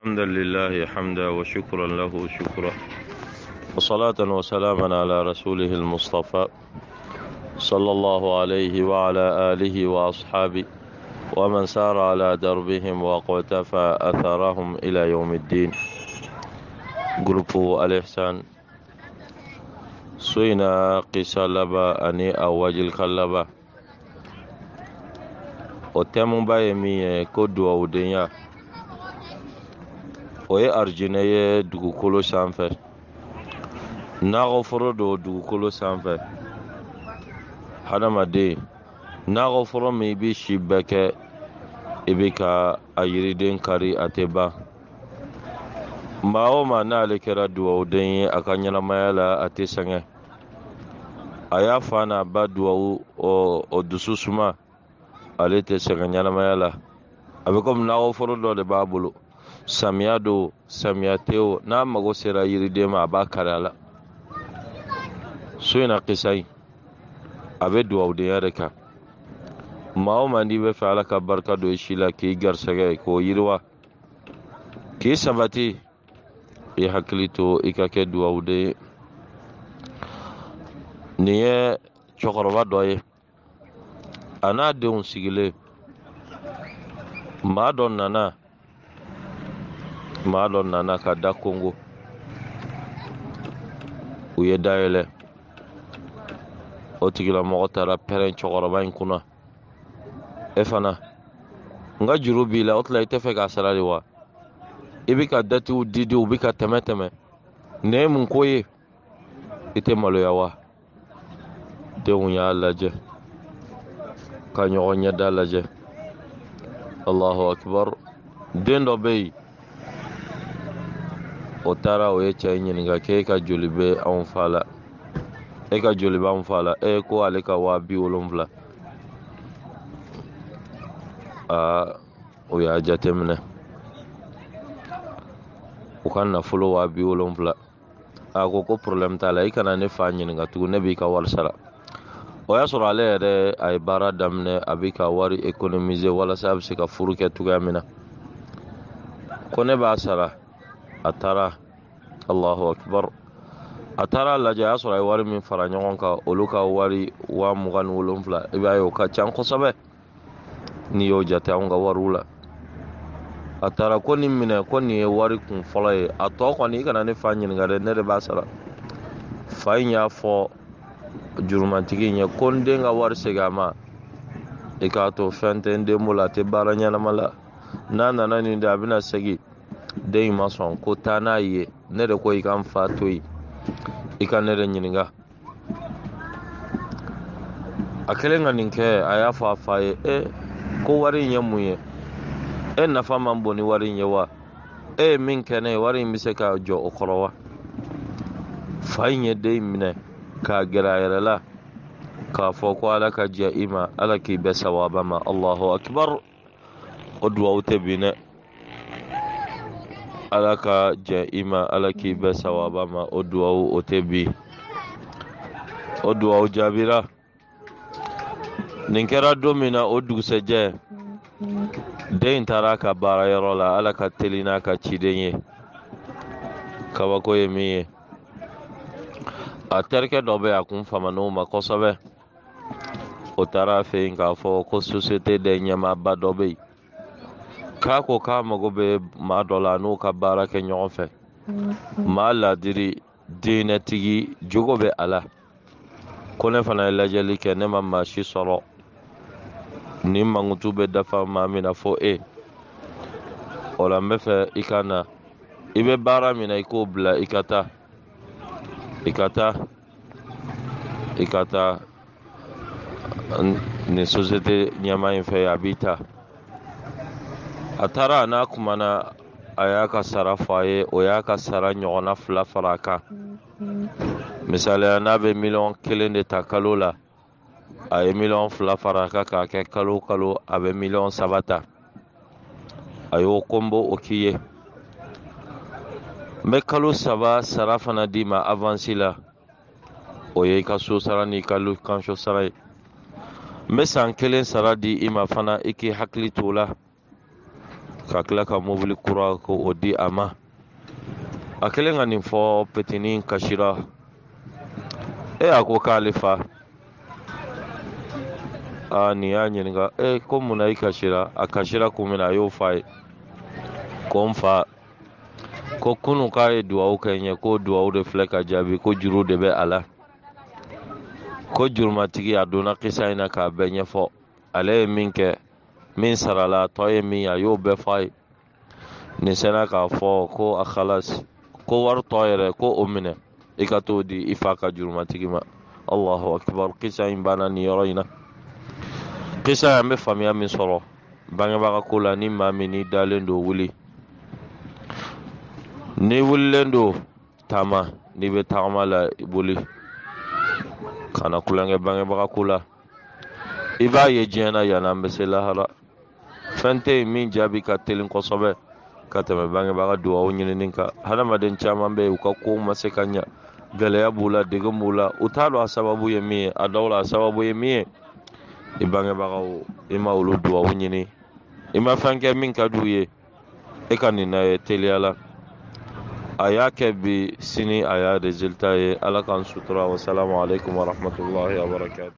الحمد لله حمدا وشكرا له شكرا وصلاة وسلاما على رسوله المصطفى صلى الله عليه وعلى آله وأصحابه ومن سار على دربهم وقتفى أثرهم إلى يوم الدين. جروب الإحسان سوينا قصة لبا أني أواجل خلبا وتمم بايمي كدوا ودنيا o ye arijinɛ ye dugukolo sanfɛ nakɔforo do dugukolo sanfɛ hadamaden nakɔforo min I bɛ si bɛɛ kɛ I bɛ ka a yiriden kari a tɛ ban maa o maa n'ale kɛra duwawuden ye a ka ɲɛnamaya la a tɛ sɛgɛn a y'a fa n'a ba duwawu o dusu suma ale tɛ sɛgɛn ɲɛnamaya la a bɛ komi nakɔforo dɔ de b'a bolo samiya do samiya tɛ o n'a mago sera yiriden ma a b'a kari a la so in na kisa in a bɛ duwawudenya de kan maa o maa n'i bɛ fɛ Ala ka barika don I si la k'i garisɛgɛ k'o yiriwa k'i sabati I hakili to I ka kɛ duwawuden ye nin ye cɛkɔrɔba dɔ ye a n'a denw sigilen maa dɔ nana ka da Kongo u ye dayɛlɛ o tigilamɔgɔ taara pɛrɛn cɛkɔrɔba in kunna e fana n ka juru b'i la o tila I tɛ fɛ k'a sara de wa I bɛ ka datiw didi u bɛ ka tɛmɛ nin ye mun ko ye I tɛ maloya wa denw y'a lajɛ ka ɲɔgɔn ɲɛda lajɛ Allahu Akbar den dɔ bɛ yen o taara o ye cɛ in ɲininka k'e ka joli bɛ anw fa la e ka joli b'anw fa la ko ale ka 70,000 o y'a jateminɛ u ka nafolo 70,000 a ko problème t'a la I kana ne fa ɲininka tugun ne b'i ka wari sara o y'a sɔrɔ ale yɛrɛ a ye baara daminɛ a bɛ ka wari économiser walasa a bɛ se ka furu kɛ cogoya min na ko ne b'a sara a taara Allahu Akbar a taara lajɛ a y'a sɔrɔ a ye wari min fara ɲɔgɔn kan olu ka wari 27,000 I b'a ye o ka ca kosɛbɛ n'i y'o jate anw ka wariw la a taara ko nin minɛ ko nin ye wari kun fɔlɔ ye a tɔ kɔni I kana ne fa ɲininka dɛ ne de b'a sara fa in y'a fɔ jurumantigi in ye ko n den ka wari segin a ma I k'a to fɛn tɛ n den bolo a tɛ baara ɲɛnama la n'a nana nin de a bɛna segin den in ma sɔn ko taa n'a ye ne de ko I ka n fa to yen I ka ne de ɲininka a kɛlen ka nin kɛ a y'a fɔ a fa ye ko wari in ye mun ye nafa man bon ni wari in ye wa ye min kɛ ne ye wari in bɛ se ka jɔ o kɔrɔ wa fa in ye den in minɛ k'a gɛrɛ a yɛrɛ la k'a fɔ ko Ala ka jɛ I ma Ala k'i bɛ sawaba ma Allahu Akbar o duwawu tɛ bin dɛ Ala ka jɛ I ma Ala k'i bɛ sawaba ma o duwawu o tɛ bin o duwawu jaabira nin kɛra don min na o dugusɛjɛ den in taara a ka baarayɔrɔ la Ala ka teli n'a ka ciden ye kabako ye min ye a terikɛ dɔ bɛ a kun faman'o ma kosɛbɛ o taara a fɛ yen k'a fɔ ko société de ɲɛmaaba dɔ bɛ yen k'a ko k'a mago bɛ maa dɔ la n'o ka baara kɛ ɲɔgɔn fɛ maa ladiri diinɛtigi jogo bɛ a la ko ne fana ye lajɛli kɛ ne ma maa si sɔrɔ nin mankutu bɛ dafa maa min na fo o la n bɛ fɛ I ka na I bɛ baara min na I k'o bila I ka taa nin société ɲɛmaa in fɛ a b'i ta a taara a n'a kumana a y'a ka sara fɔ a ye o y'a ka sara ɲɔgɔnna 2 fara a kan misaliya n'a bɛ 1,000,000 de ta kalo la a ye 2,000,000 fara a kan k'a kɛ kalo kalo a bɛ 3,000,000 ta a y'o kombo o k'i ye n bɛ kalo 3 sara fana d'i ma avance la o ye I ka so sara n'i ka location sara ye n bɛ san 1 sara di I ma fana I k'i hakili to o la ka tila ka mobili kura ko o di a ma. A kelen ka nin fɔ petinin kasira a ko k'ale fa nin y'a ɲininka ko mun na i kasira a kasira kun min na a y'o fa ye ko n fa ko kunun k'a ye duwawu kɛ n ye ko duwawu de filɛ ka jaabi ko juru de bɛ a la ko jurumatigi a donna kisa in na k'a bɛɛ ɲɛfɔ ale ye min kɛ min sarala tɔ ye min a y'o bɛɛ f'a ye nin sɛnɛ k'a fɔ ko a khalas ko wari tɔ yɛrɛ ko o minɛ i ka t'o di i fa ka jurumatigi ma. Allahu akbar. Kisa in banna nin yɔrɔ in na. Kisa an bɛ faamuya min sɔrɔ bangebaga ko la ni maa min n'i dalen don wuli ni wulilen don taama n'i bɛ tagama la boli kana kulonkɛ bangebaga ko la i b'a ye diɲɛ na yanni an bɛ se lahara fɛn tɛ yen min jaabi ka teli kosɛbɛ ka tɛmɛ bangebaga duwawu ɲinini kan. Hadamaden caman bɛ yen u ka kow ma se ka ɲa gɛlɛya b'u la degun b'u la u t'a dɔn a sababu ye min ye a dɔw la a sababu ye min ye i bangebagaw i ma olu duwawu ɲini i ma fɛn kɛ min ka d'u ye e ka nin na ye teliya la a y'a kɛ bi sini a y'a résultat ye. Ala k'an sutura. Wassalamu alaikum warahmatullahi wabarakatuh.